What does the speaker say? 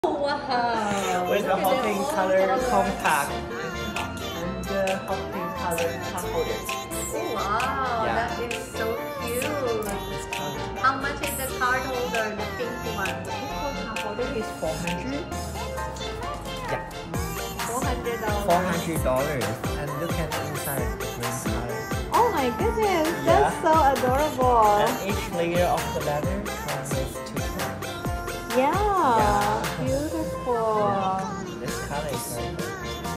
Wow! With the hot pink color compact and the hot pink color cup holder. Wow, Yeah. that is so cute. How much is the card holder, the pink one? The pink card holder is 400. Yeah. $400. $400. And look at inside the green color. Oh my goodness, that's so adorable. And each layer of the leather comes with